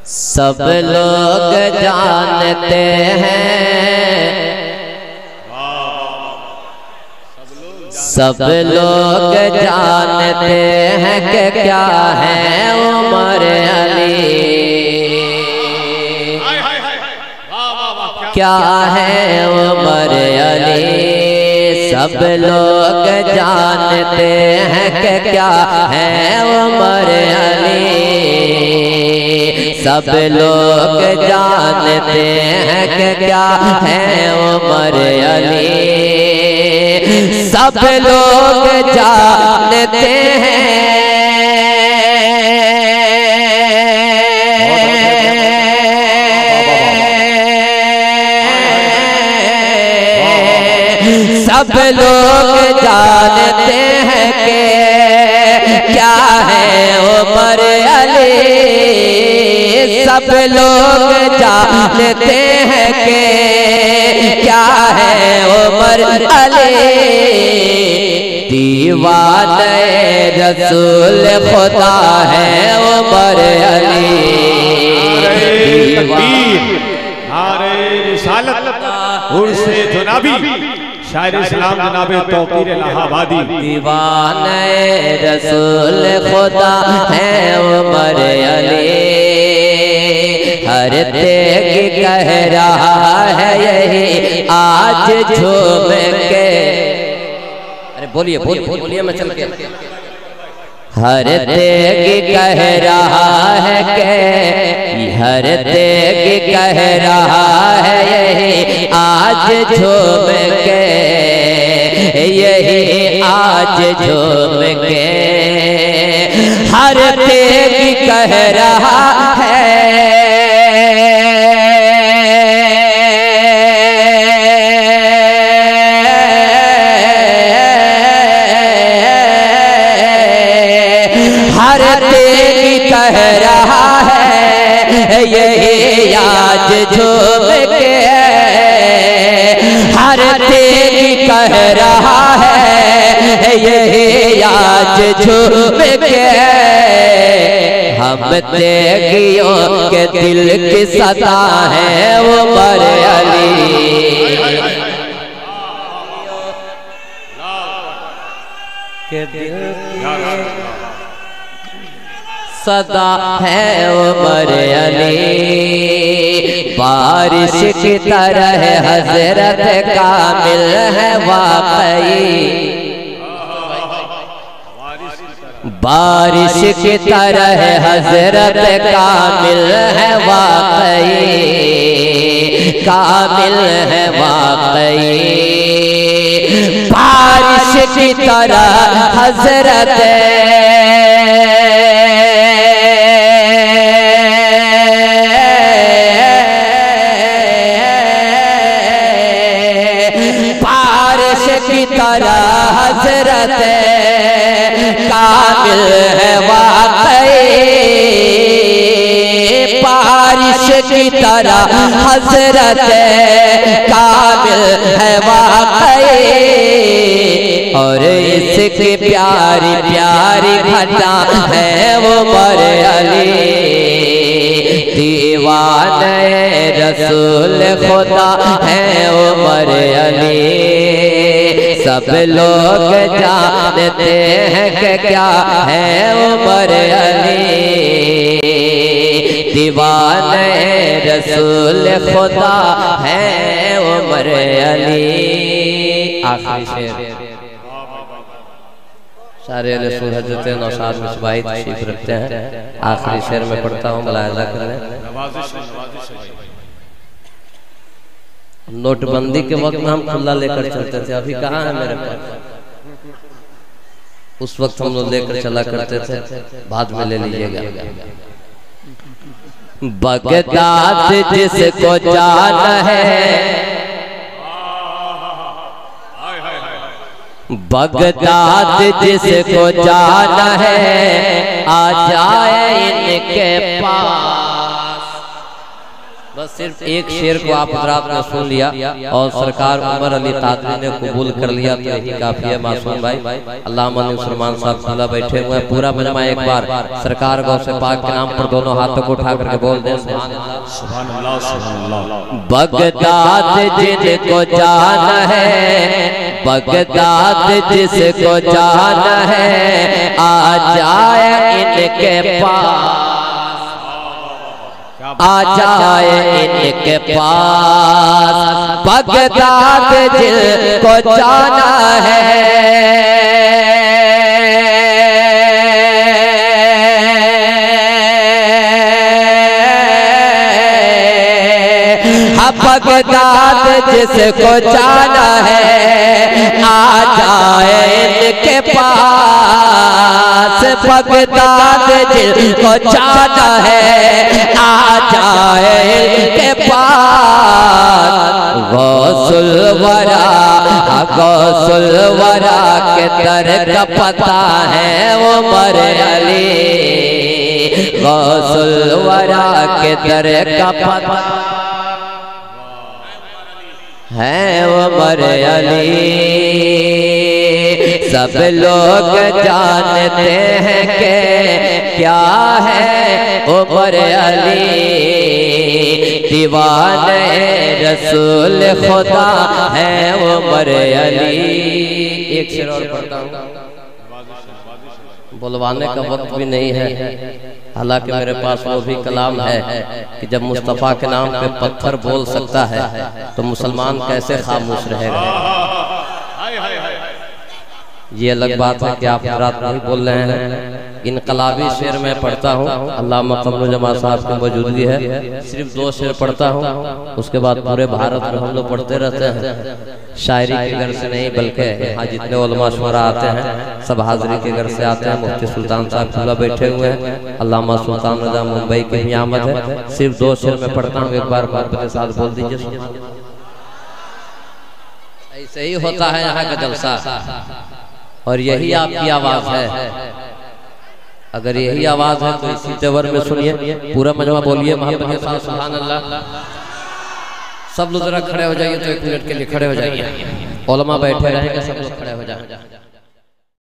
सब लोग जानते हैं, सब लोग जानते हैं कि क्या है उमर अली, क्या है उमर अली। सब लोग जानते हैं कि क्या है उमर अली, सब लोग जानते हैं कि क्या है उमर अली, सब लोग जानते हैं। सब लोग जानते हैं कि क्या है उमर अली, सब लोग जानते हैं कि क्या है उमर अली। दीवाने रसूल खुदा है उमर अली, नारे रिसालत उर्से जुनाबी शायर इस्लाम जनाब तौकीर इलाहाबादी। दीवाने रसूल खुदा है उमर अली, हर तेग कह रहा है यही आज झूम के। अरे बोलिए बोलिए बोलिए मैं चल के। हर तेग कह रहा है के, हर तेग कह रहा है यही आज झूम के, यही आज झूम के। हर तेग कह रहा है कह रहा है यही आज झूम के, हर तेग कह रहा है यही आज झूम के। हम तेगियों के दिल की सदा है उमर अली, के दिल सदा है उमर अली। बारिश की तरह हजरत कामिल है वाकई, बारिश की तरह हजरत कामिल है वाकई, कामिल है वाकई। बारिश की तरह हजरत हजरत कामिल है वाकई, बारिश की तरह हजरत कामिल है वाकई। और इसकी प्यारी प्यारी घटा है उमर अली, दीवाने रसूल खुदा है उमर अली। सब लोग जानते हैं कि क्या है उमर अली, दीवाने रसूल खुदा है उमर अली। आखिरी शेर सारे रसूल हजरत नौशाद मिसबाही तशरीफ रखते हैं। आखिरी शेर में पढ़ता हूँ, मुलाहिजा कर लें। नोटबंदी के वक्त में हम खुला लेकर चलते थे, अभी कहाँ है मेरे पास। उस वक्त हम लोग लेकर चला करते थे, बाद में ले लीजिएगा। बगदाद जिसको जाना है, बगदाद जिसको जाना है आ जाए इनके पास। बस सिर्फ एक शेर को आप हजरात ने सुन लिया और सरकार उमर अली तादरी ने कबूल कर लिया तो यही काफी है मासूम भाई। अल्लामा सलमान साहब खुला बैठे हुए हैं, पूरा मजमा एक बार सरकार गौसे पाक के नाम पर दोनों हाथों को उठा करके बोल दे सुभान अल्लाह सुभान अल्लाह। बगदाद जिसको जाना है, बगदाद जिसको जाना है, आ जाए इनके पास, आ जाए इनके पास। बगदाद जिसको जाना है, बगदाद जिसको जाना है, आ जाए इनके पास। बगदाद जिसको जाना है, आ जाए इनके पास। गौसुल वरा, गौसुल वरा के दर का पता है उमर अली, गौसुल वरा के दर का पता है उमर अली। सब लोग जानते हैं कि क्या है उमर अली, दीवाने रसूल खुदा है उमर अली। एक शेर और पढ़ता हूँ, बुलवाने का वक्त भी नहीं है, हालांकि मेरे पास वो भी कलाम है कि जब मुस्तफ़ा के नाम पे पत्थर बोल सकता है तो मुसलमान कैसे खामोश रहेगा। ये अलग बात है कि आप रात नहीं बोल रहे हैं। इनकलाबी शेर में पढ़ता हूँ, अल्लामा कमरुल जमात साहब की मौजूदगी है, सिर्फ 2 शेर पढ़ता हूँ, उसके बाद पूरे भारत में हम लोग पढ़ते रहते हैं। शायरी के घर से नहीं बल्कि यहाँ जितने उलमा शुरा आते हैं सब हाजिरी के घर से आते हैं। मुफ्ती सुल्तान साहब खुला बैठे हुए हैं, अल्लामा सुल्तान रजा मुंबई की भी आमद है। सिर्फ 2 शेर में पढ़ता हूँ, एक बार मोहब्बत के साथ बोल दीजिए। ऐसे ही होता है यहाँ का जलसा और यही आपकी आवाज है। अगर यही आवाज है तो इसी तेवर में सुनिए, पूरा मजमा बोलिए मोहब्बत के साथ सुभान अल्लाह। सब लोग जरा खड़े हो जाइए, तो 1 मिनट के लिए खड़े हो जाइए, उलमा बैठे रहेंगे, सब लोग खड़े हो जाए।